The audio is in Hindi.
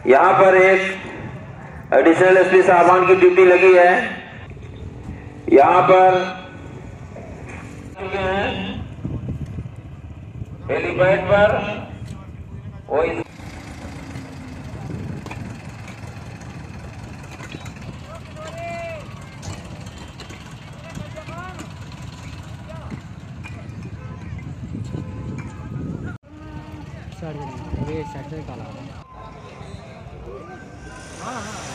यहाँ पर एक एडिशनल एसपी साहबान की ड्यूटी लगी है। यहाँ पर हेलीपैड पर वो साइड से काला। हाँ हाँ